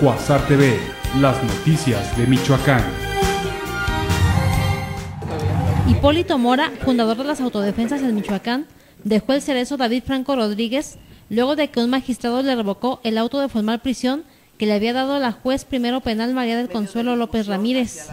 Cuasar TV, las noticias de Michoacán. Hipólito Mora, fundador de las autodefensas en Michoacán, dejó el cerezo David Franco Rodríguez luego de que un magistrado le revocó el auto de formal prisión que le había dado la juez primero penal María del Consuelo López Ramírez.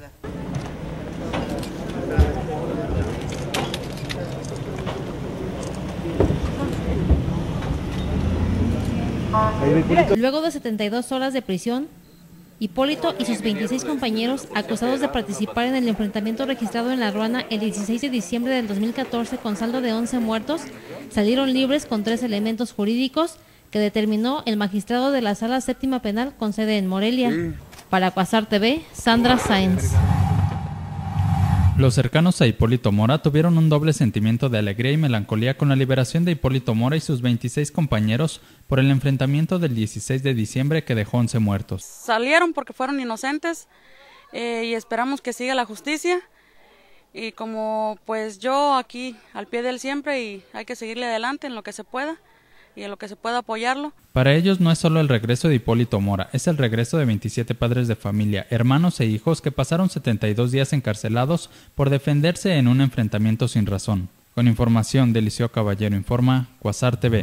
Luego de 72 horas de prisión, Hipólito y sus 26 compañeros, acusados de participar en el enfrentamiento registrado en La Ruana el 16 de diciembre del 2014 con saldo de 11 muertos, salieron libres con 3 elementos jurídicos que determinó el magistrado de la Sala Séptima Penal con sede en Morelia. Para Cuasar TV, Sandra Sáenz. Los cercanos a Hipólito Mora tuvieron un doble sentimiento de alegría y melancolía con la liberación de Hipólito Mora y sus 26 compañeros por el enfrentamiento del 16 de diciembre que dejó 11 muertos. Salieron porque fueron inocentes y esperamos que siga la justicia. Y como pues yo aquí al pie de él siempre y hay que seguirle adelante en lo que se pueda y en lo que se pueda apoyarlo. Para ellos no es solo el regreso de Hipólito Mora, es el regreso de 27 padres de familia, hermanos e hijos que pasaron 72 días encarcelados por defenderse en un enfrentamiento sin razón. Con información de Eliseo Caballero informa Cuasar TV.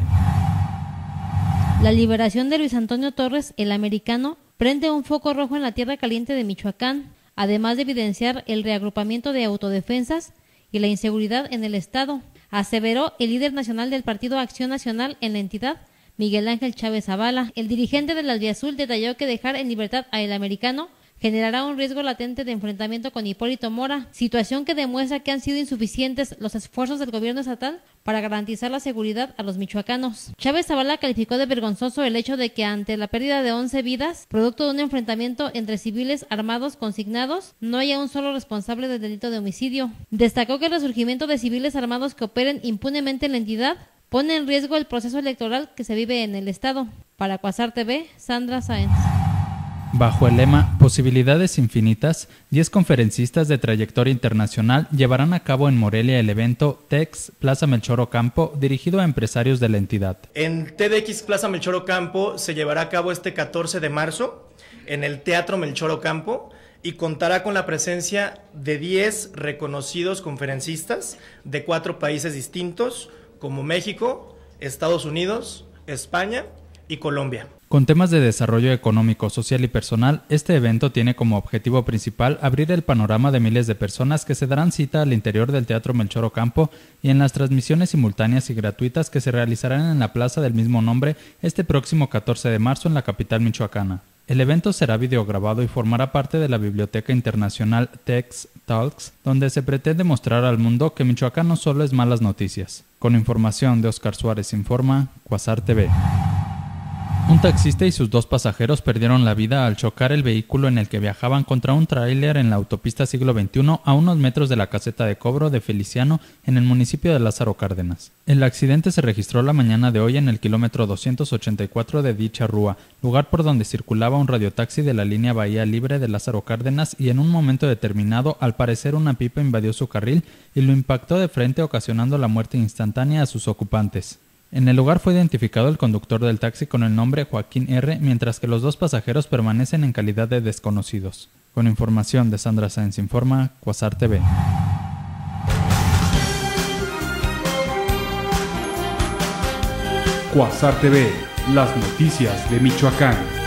La liberación de Luis Antonio Torres, el americano, prende un foco rojo en la tierra caliente de Michoacán, además de evidenciar el reagrupamiento de autodefensas y la inseguridad en el estado, aseveró el líder nacional del Partido Acción Nacional en la entidad, Miguel Ángel Chávez Zavala. El dirigente del Albiazul detalló que dejar en libertad a el americano generará un riesgo latente de enfrentamiento con Hipólito Mora, situación que demuestra que han sido insuficientes los esfuerzos del gobierno estatal para garantizar la seguridad a los michoacanos. Chávez Zavala calificó de vergonzoso el hecho de que ante la pérdida de 11 vidas, producto de un enfrentamiento entre civiles armados consignados, no haya un solo responsable del delito de homicidio. Destacó que el resurgimiento de civiles armados que operen impunemente en la entidad pone en riesgo el proceso electoral que se vive en el estado. Para Cuasar TV, Sandra Sáenz. Bajo el lema Posibilidades Infinitas, 10 conferencistas de trayectoria internacional llevarán a cabo en Morelia el evento TEDx Plaza Melchor Ocampo, dirigido a empresarios de la entidad. En TEDx Plaza Melchor Ocampo se llevará a cabo este 14 de marzo en el Teatro Melchor Ocampo y contará con la presencia de 10 reconocidos conferencistas de 4 países distintos como México, Estados Unidos, España y Colombia. Con temas de desarrollo económico, social y personal, este evento tiene como objetivo principal abrir el panorama de miles de personas que se darán cita al interior del Teatro Melchor Ocampo y en las transmisiones simultáneas y gratuitas que se realizarán en la plaza del mismo nombre este próximo 14 de marzo en la capital michoacana. El evento será videograbado y formará parte de la Biblioteca Internacional TEDx Talks, donde se pretende mostrar al mundo que Michoacán no solo es malas noticias. Con información de Oscar Suárez informa Cuasar TV. Un taxista y sus 2 pasajeros perdieron la vida al chocar el vehículo en el que viajaban contra un tráiler en la autopista Siglo XXI a unos metros de la caseta de cobro de Feliciano en el municipio de Lázaro Cárdenas. El accidente se registró la mañana de hoy en el kilómetro 284 de dicha rúa, lugar por donde circulaba un radiotaxi de la línea Bahía Libre de Lázaro Cárdenas y en un momento determinado, al parecer una pipa invadió su carril y lo impactó de frente ocasionando la muerte instantánea a sus ocupantes. En el lugar fue identificado el conductor del taxi con el nombre Joaquín R., mientras que los 2 pasajeros permanecen en calidad de desconocidos. Con información de Sandra Sáenz informa Cuasar TV. Cuasar TV, las noticias de Michoacán.